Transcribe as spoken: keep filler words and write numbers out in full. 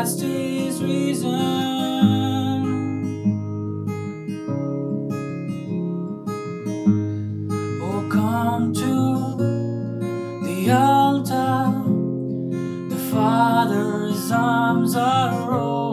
Christ is risen. Oh, come to the altar, the Father's arms are open.